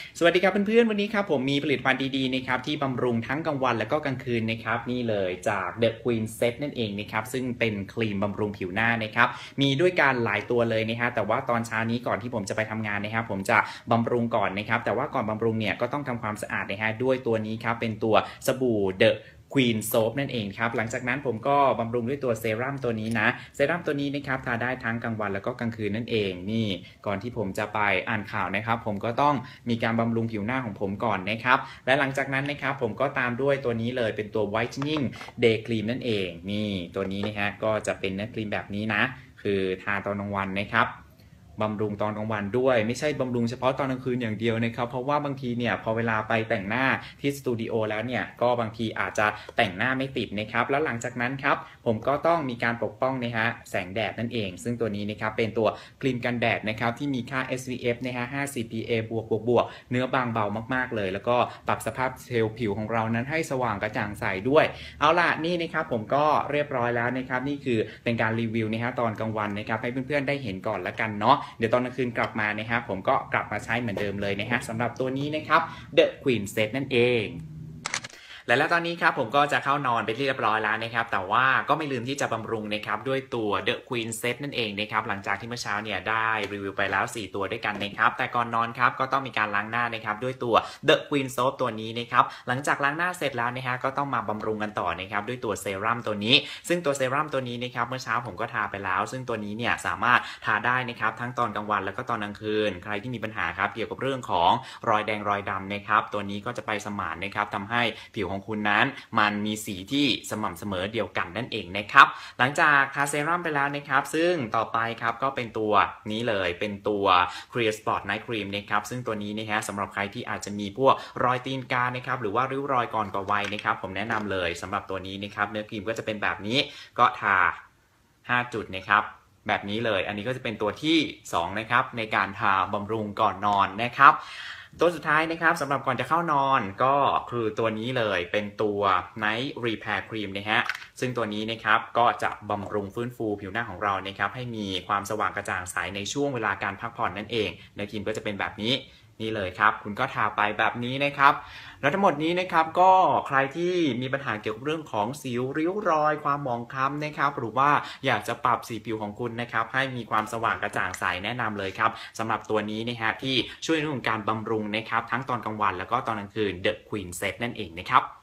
สวัสดีครับเพื่อนๆวันนี้ครับผมมีผลิตภัณฑ์ดีๆนะครับที่บำรุงทั้งกลางวันและก็กลางคืนนะครับนี่เลยจาก The Queen Set นั่นเองนะครับซึ่งเป็นครีมบำรุงผิวหน้านะครับมีด้วยกันหลายตัวเลยนะฮะแต่ว่าตอนเช้านี้ก่อนที่ผมจะไปทำงานนะครับผมจะบำรุงก่อนนะครับแต่ว่าก่อนบำรุงเนี่ยก็ต้องทำความสะอาดนะฮะด้วยตัวนี้ครับเป็นตัวสบู่ The Queen Soap นั่นเองครับหลังจากนั้นผมก็บำรุงด้วยตัวเซรั่มตัวนี้นะเซรั่มตัวนี้นะครับทาได้ทั้งกลางวันแล้วก็กลางคืนนั่นเองนี่ก่อนที่ผมจะไปอ่านข่าวนะครับผมก็ต้องมีการบำรุงผิวหน้าของผมก่อนนะครับและหลังจากนั้นนะครับผมก็ตามด้วยตัวนี้เลยเป็นตัว Whitening Day Cream นั่นเองนี่ตัวนี้นะฮะก็จะเป็นเนื้อครีมแบบนี้นะคือทาตอนกลางวันนะครับบำรุงตอนกลางวันด้วยไม่ใช่บำรุงเฉพาะตอนกลางคืนอย่างเดียวนะครับเพราะว่าบางทีเนี่ยพอเวลาไปแต่งหน้าที่สตูดิโอแล้วเนี่ยก็บางทีอาจจะแต่งหน้าไม่ติดนะครับแล้วหลังจากนั้นครับผมก็ต้องมีการปกป้องนะฮะแสงแดดนั่นเองซึ่งตัวนี้นะครับเป็นตัวครีมกันแดดนะครับที่มีค่า SPF นะฮะ50 PA บวกเนื้อบางเบามากๆเลยแล้วก็ปรับสภาพเซลล์ผิวของเรานั้นให้สว่างกระจ่างใสด้วยเอาล่ะนี่นะครับผมก็เรียบร้อยแล้วนะครับนี่คือเป็นการรีวิวนะฮะตอนกลางวันนะครับให้เพื่อนๆได้เห็นก่อนละกันเนาะเดี๋ยวตอนกลางคืนกลับมานะครับผมก็กลับมาใช้เหมือนเดิมเลยนะฮะสำหรับตัวนี้นะครับ The Queen Set นั่นเองแล้วตอนนี้ครับผมก็จะเข้านอนไปที่เรียบร้อยแล้วนะครับแต่ว่าก็ไม่ลืมที่จะบำรุงนะครับด้วยตัว The Queen Set นั่นเองนะครับหลังจากที่เมื่อเช้าเนี่ยได้รีวิวไปแล้ว4ตัวด้วยกันนะครับแต่ก่อนนอนครับก็ต้องมีการล้างหน้านะครับด้วยตัว The Queen Soap ตัวนี้นะครับหลังจากล้างหน้าเสร็จแล้วนะฮะก็ต้องมาบำรุงกันต่อนะครับด้วยตัวเซรั่มตัวนี้ซึ่งตัวเซรั่มตัวนี้นะครับเมื่อเช้าผมก็ทาไปแล้วซึ่งตัวนี้เนี่ยสามารถทาได้นะครับทั้งตอนกลางวันแล้วก็ตอนกลางคืนใครที่มีปัญหาครับเกี่ยวกับเรื่องของรอยแดงรอยดำนะครับตัวนี้ก็จะไปสมานนะครับทำให้ผิวของคุณนั้นมันมีสีที่สม่ำเสมอเดียวกันนั่นเองนะครับหลังจากทาเซรั่มไปแล้วนะครับซึ่งต่อไปครับก็เป็นตัวนี้เลยเป็นตัว Clear Spot Night Cream นะครับซึ่งตัวนี้นะฮะสำหรับใครที่อาจจะมีพวกรอยตีนกานะครับหรือว่าริ้วรอยก่อนก่อวัยนะครับผมแนะนำเลยสำหรับตัวนี้นะครับเนื้อครีมก็จะเป็นแบบนี้ก็ทา5จุดนะครับแบบนี้เลยอันนี้ก็จะเป็นตัวที่2นะครับในการทาบำรุงก่อนนอนนะครับตัวสุดท้ายนะครับสำหรับก่อนจะเข้านอนก็คือตัวนี้เลยเป็นตัว Night Repair Cream นะฮะซึ่งตัวนี้นะครับก็จะบำรุงฟื้นฟูผิวหน้าของเรานะครับให้มีความสว่างกระจ่างใสในช่วงเวลาการพักผ่อนนั่นเองเนื้อครีมก็จะเป็นแบบนี้นี่เลยครับคุณก็ทาไปแบบนี้นะครับแล้วทั้งหมดนี้นะครับก็ใครที่มีปัญหาเกี่ยวกับเรื่องของสิวริ้วรอยความหมองคล้ำนะครับหรือว่าอยากจะปรับสีผิวของคุณนะครับให้มีความสว่างกระจ่างใสแนะนำเลยครับสำหรับตัวนี้นะฮะที่ช่วยในเรื่องของการบำรุงนะครับทั้งตอนกลางวันแล้วก็ตอนกลางคืน The Queen Set นั่นเองนะครับ